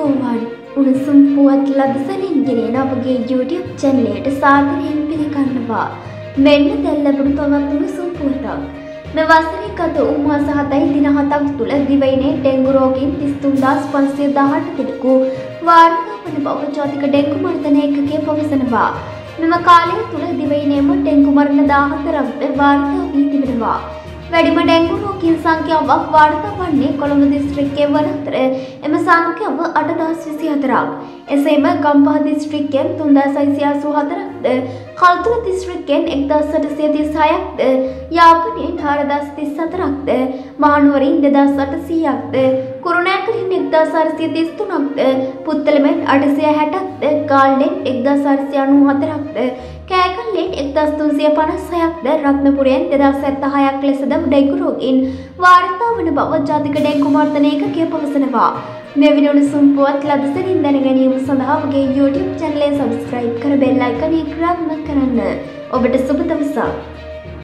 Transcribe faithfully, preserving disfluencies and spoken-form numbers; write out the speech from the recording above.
අයිබෝවන් උණුසුම් පුවත් ලදසනින් ගෙනෙන අපගේ YouTube channel එකට සාදරයෙන් පිළිගන්නවා. මෙන්න දැන් ලැබුණු තවත් උණුසුම් පුවතක්. මේ වසරේ ගත වූ මාස හතයි දින හතක් තුළ දිවයිනේ ඩෙන්ගු රෝගීන් තිස් තුන් හදාස් පන්සිය දහඅට දෙනෙකු වාර්තා වන බව ජාතික ඩෙන්ගු මර්ධන ඒකකය පවසනවා. මෙම කාලය තුළ දිවයිනේම ඩෙන්ගු මරණ දාහතරක්ද වාර්තා වී තිබෙනවා. වැඩිම ඩෙන්ගු රෝගීන් සංඛ්‍යාවක් වාර්තා වන්නේ කොළඹ දිස්ත්‍රික්කයේ වන අතර එම සංඛ්‍යාව අටදාස් විසිහතරක්. එසේම ගම්පහ දිස්ත්‍රික්කයෙන් තුන්දාස් හයසිය අසූ හතරක්ද, කල්තුල දිස්ත්‍රික්කයෙන් එක්දාස් අටසිය තිස් හයක්ද, යාපනයෙන් හාරදාස් තිස් හතරක්ද, මහනුවරින් දෙදාස් අටසීයක්ද, කුරුණෑගලින් එක්දාස් හාරසිය තිස් තුනක්ද, පුත්තලමෙන් අටසිය හැටක්ද, ගාල්ලෙන් එක්දාස් හාරසිය අනූ හතරක්ද, කෑගල්ලෙන් එක්දාස් තුන්සිය පනස් හයක්ද, රත්නපුරයෙන් දෙදාස් හැත්තෑ හයක් ලෙසද ඩෙන්ගු රෝගීන් වාර්තා වන බව ජාතික ඩෙන්ගු මර්ධන ඒකකය පවසනවා. මෙවැනි උණුසුම් පුවත් ලදසනින් දැන ගැනීම සඳහා අපගේ YouTube channel එක subscribe කර bell icon එක ක්ලික් කරන්න. ඔබට සුබ දවසක්.